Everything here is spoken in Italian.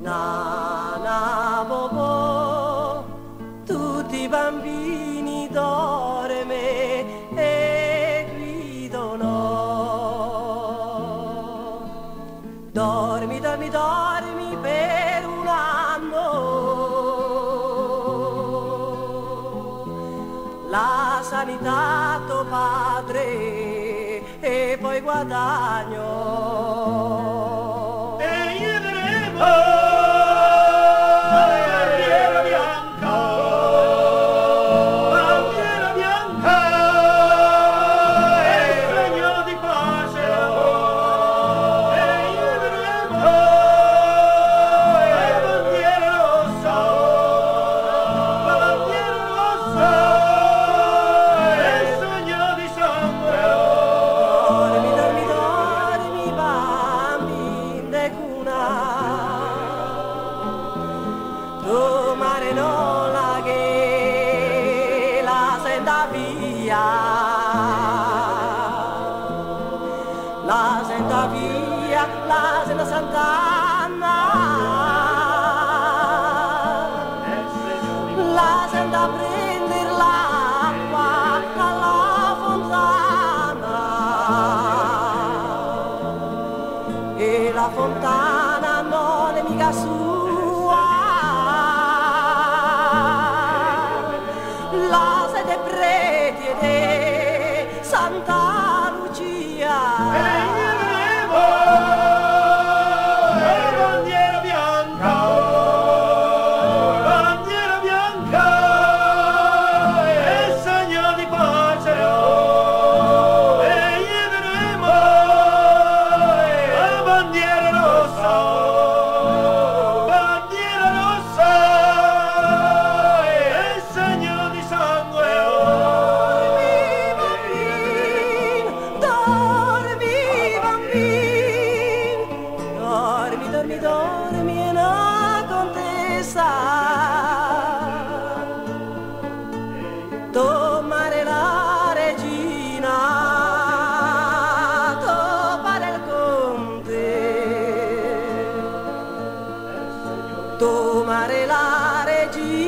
Nana Popò, tutti i bambini dorme e gridano. Dormi, dormi, dormi per un anno. La sanità tuo padre e poi guadagno. E io vedremo. Tu mare non la che la senta via, la senta via, la senta Sant'Anna, la senta prendere l'acqua alla fontana e la fontana non è mica sua. La sede preti ed Santa Lucia. Bandiera bianca, è segno di pace. E io vedremo la bandiera rossa, è segno di sangue. Dormi, dormi, è una contessa. Tomare la regina, topare il conte. Tomare la regina.